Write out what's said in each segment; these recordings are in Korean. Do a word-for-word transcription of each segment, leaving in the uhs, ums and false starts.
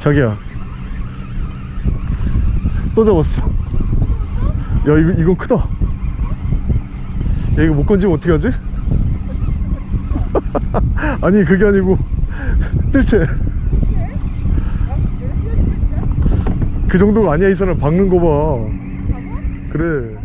자기야 또 잡았어. 야 이거, 이건 크다. 야 이거 못 건지면 어떻게 하지? 아니 그게 아니고 뜰채 그 정도가 아니야. 이 사람 박는 거 봐. 그래.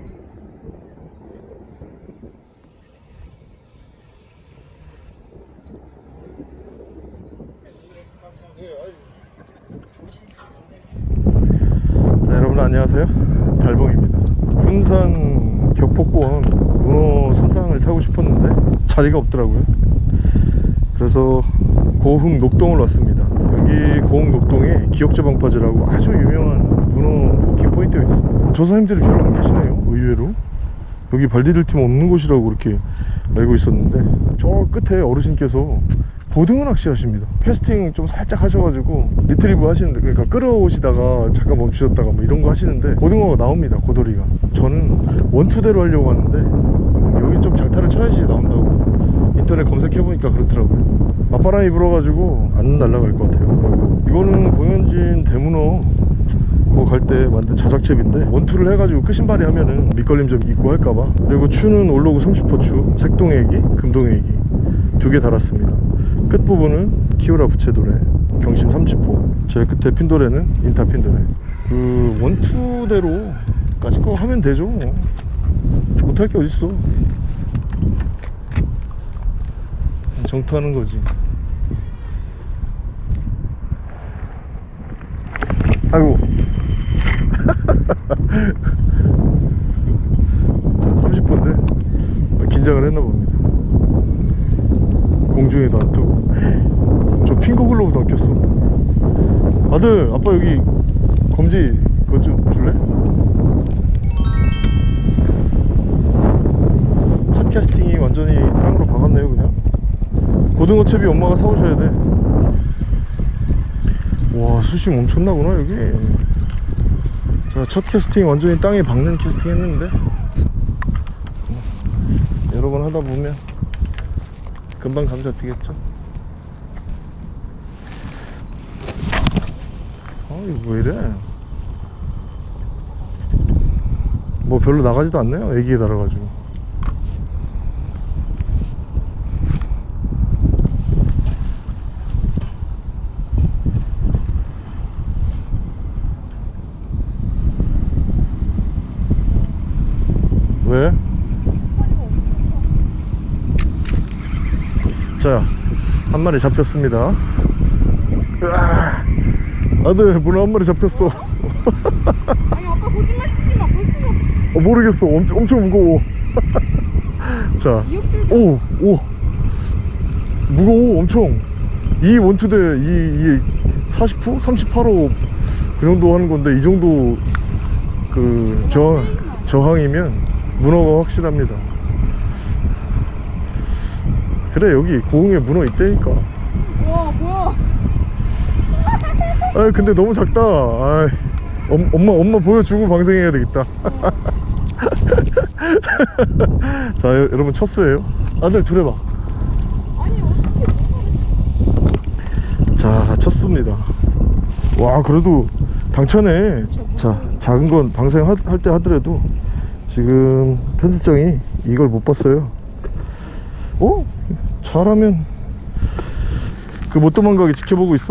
자, 여러분 안녕하세요. 달봉입니다. 군산 격포권 문어 선상을 타고 싶었는데 자리가 없더라고요. 그래서 고흥 녹동을 왔습니다. 여기 고흥 녹동에 기역제방파제라고 아주 유명한 문어 버킹 포인트가 있습니다. 조사님들이 별로 안 계시네요. 의외로 여기 발 디딜 팀 없는 곳이라고 그렇게 알고 있었는데 저 끝에 어르신께서 고등어 낚시 하십니다. 캐스팅 좀 살짝 하셔가지고 리트리브 하시는데, 그러니까 끌어오시다가 잠깐 멈추셨다가 뭐 이런 거 하시는데 고등어가 나옵니다. 고돌이가. 저는 원투대로 하려고 하는데 여기 좀 장타를 쳐야지 나온다고 인터넷 검색해보니까 그렇더라고요. 맞바람이 불어가지고 안 날아갈 것 같아요. 그리고 이거는 공연진 대문어 그거 갈 때 만든 자작채비인데 원투를 해가지고 끝신발이 하면은 밑걸림 좀 있고 할까봐. 그리고 추는 올로그 삼십 호 추, 색동애기, 금동애기 두 개 달았습니다. 끝부분은 키우라 부채도래, 경심 삼십 호, 제일 끝에 핀도레는 인타 핀도레. 그 원투대로 까짓 거 하면 되죠. 못할 게 어딨어. 정투하는 거지. 아이고. 삼십 호인데 긴장을 했나 봅니다. 공중에도 안 뜨고. 저 핑거글로브도 안 꼈어. 아들, 아빠 여기 검지 그거 좀 줄래? 첫 캐스팅이 완전히 땅으로 박았네요. 그냥 고등어 채비 엄마가 사오셔야 돼. 와, 수심 엄청나구나 여기. 자, 첫 캐스팅 완전히 땅에 박는 캐스팅 했는데 여러 번 하다 보면 금방 감 잡히겠죠. 아, 이거 왜 이래. 뭐 별로 나가지도 않네요. 애기에 달아가지고. 왜? 자, 한 마리 잡혔습니다. 으아! 아들, 문어 한 마리 잡혔어. 아니 아빠 거짓말 치지 마. 벌써. 어, 모르겠어. 엄청, 엄청 무거워. 자, 오, 오, 무거워. 엄청. 이 원투대 이, 이 사십 호, 삼십팔 호 그 정도 하는 건데 이 정도 그 저, 저항이면 문어가 확실합니다. 그래, 여기 고흥에 문어 있다니까. 와 뭐야. 아 근데 너무 작다. 아이, 엄, 엄마 엄마 보여주고 방생해야 되겠다. 자, 여, 여러분 첫 수예요. 아들 둘해봐. 아니 어떻게. 자, 쳤습니다. 와, 그래도 당차네. 자, 작은 건 방생할 때 하더라도 지금 편집장이 이걸 못 봤어요. 어? 잘하면 그 못 도망가게 지켜보고 있어.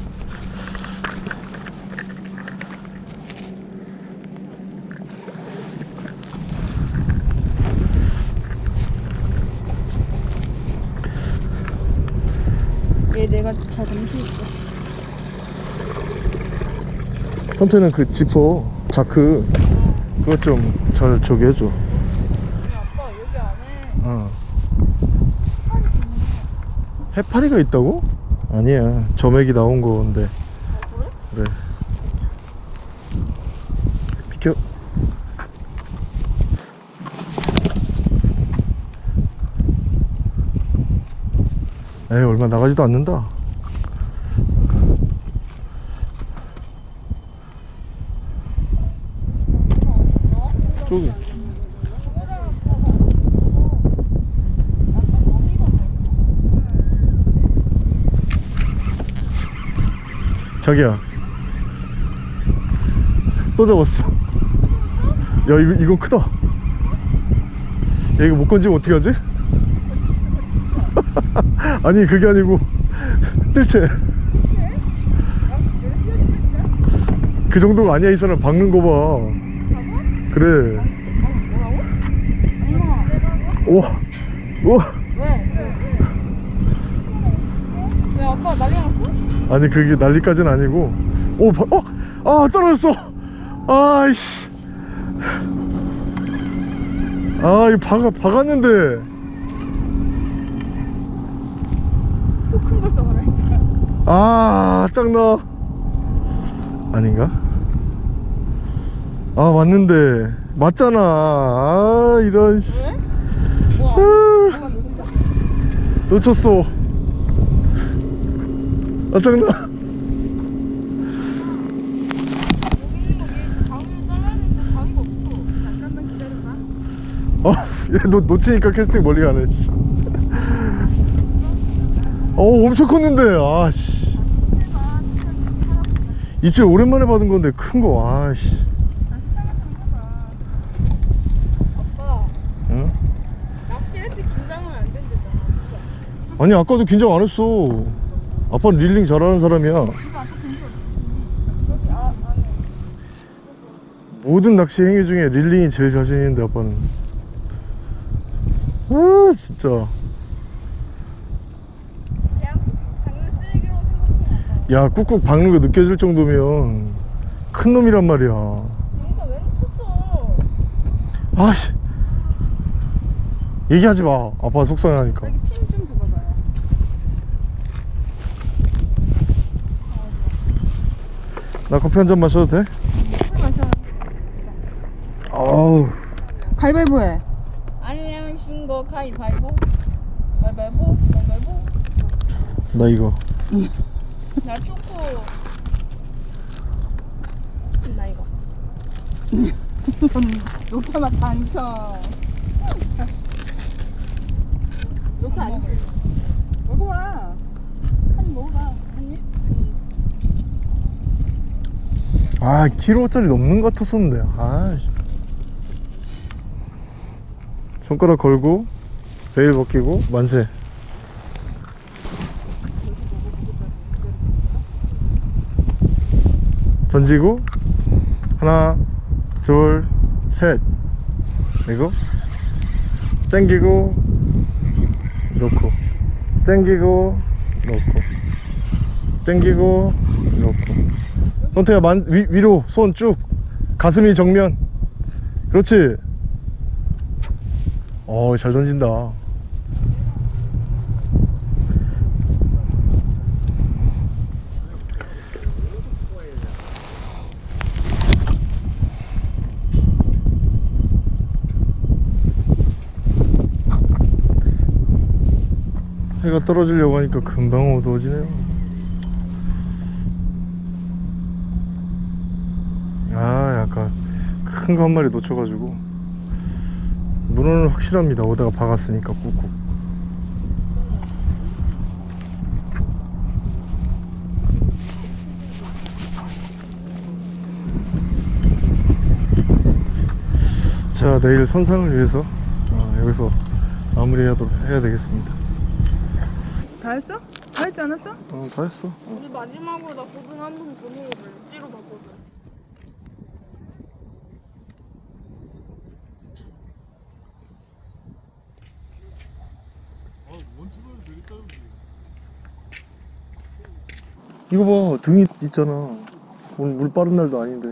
얘 내가 잘 잠시있어. 선태는 그 지퍼 자크 그거 좀 잘 저기 해줘. 아빠 여기 안에 어. 해파리가 있다고? 아니야, 점액이 나온 건데. 아, 그래? 그래. 비켜. 에이, 얼마 나가지도 않는다. 저기. 자기야 또 잡았어. 야 이거, 이건 크다. 야 이거 못 건지면 어떡하지? 아니 그게 아니고 뜰채 그 정도가 아니야. 이 사람 박는 거 봐. 그래. 우와 우와. 왜? 왜 아빠 난리 났어? 아니 그게 난리까지는 아니고. 오 바, 어? 아 떨어졌어. 아이씨. 아 이거 박아, 박았는데. 또 큰 걸 써버려. 아 짱나. 아닌가? 아 맞는데 맞잖아. 아 이런 씨. 왜? 뭐 안, 아, 뭐가 놓쳤어? 놓쳤어. 아 짱나. 어, 야, 놓, 놓치니까 캐스팅 멀리 가네. 씨. 어, 엄청 컸는데. 아, 씨. 입질 오랜만에 받은 건데 큰 거. 아, 씨. 아빠 응? 낚시할 때 긴장하면 안 된대잖아. 아니, 아까도 긴장 안 했어. 아빠는 릴링 잘하는 사람이야. 여기 아, 안에 모든 낚시 행위 중에 릴링이 제일 자신 있는데 아빠는. 아, 진짜. 그냥 작는 쓰레기로 생각하면 아빠. 야, 꾹꾹 박는 거 느껴질 정도면 큰 놈이란 말이야. 그러니까 왜 놓쳤어? 아씨. 얘기하지 마. 아빠 속상하니까. 여기 핀 좀 잡아봐요. 나 커피 한 잔 마셔도 돼? 술 마셔. 아우. 가위바위보 해. 아니면 신고 가위바위보. 가위바위보. 가위바위보. 나 이거. 나 초코. 나 이거. 녹차맛 반쳐. 녹차 안 먹을래. 먹어봐. 한 입 먹어봐. 한 입? 아, 킬로짜리 넘는 것 같았었는데. 아, 손가락 걸고 베일 벗기고 만세. 던지고 하나 둘 셋 그리고 땡기고 놓고 땡기고 놓고 땡기고 놓고. 선태야 만, 위, 위로 손 쭉 가슴이 정면. 그렇지. 어, 잘 던진다. 해가 떨어지려고 하니까 금방 어두워지네요. 아, 약간 큰 거 한 마리 놓쳐가지고. 문어는 확실합니다. 오다가 박았으니까 꾹꾹. 자, 내일 선상을 위해서 어, 여기서 마무리하도록 해야 되겠습니다. 다 했어? 다 했지 않았어? 어, 다 했어. 우리 마지막으로 나 고등 한번 보내고 찌로 봤거든. 이거 봐, 등이 있잖아. 오늘 물 빠른 날도 아닌데.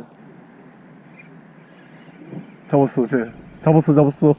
잡았어, 쟤. 잡았어, 잡았어.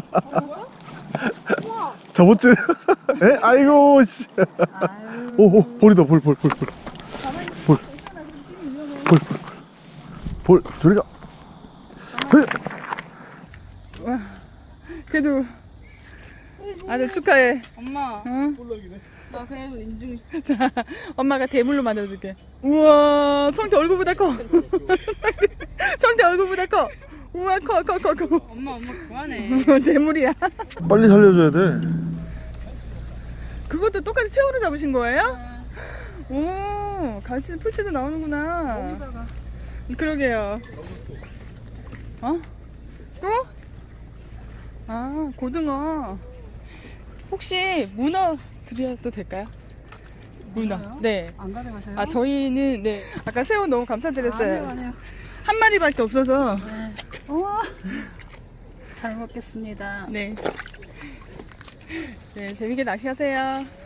잡았지? 에? 아이고, 씨. 오, 오, 볼이다, 볼, 볼, 볼, 볼. 볼. 볼, 볼, 볼. 볼, 저리 가. 헐. 와, 그래도 아들 축하해. 엄마, 응? 나 그래도 인증. 자, 엄마가 대물로 만들어줄게. 우와, 성태 얼굴보다 커. 성태 얼굴보다 커. 우와, 커, 커, 커, 커. 엄마, 엄마 그만해. 대물이야. 빨리 살려줘야 돼. 그것도 똑같이 새우로 잡으신 거예요? 오. 오, 갈치 풀치도 나오는구나. 너무 작아. 그러게요. 어? 또? 아, 고등어. 혹시 문어 드려도 될까요? 문어. 문어요? 네. 안 가져가셔요? 아, 저희는, 네. 아까 새우 너무 감사드렸어요. 아니요, 아니요. 한 마리밖에 없어서. 네. 우와. 잘 먹겠습니다. 네. 네, 재밌게 낚시하세요.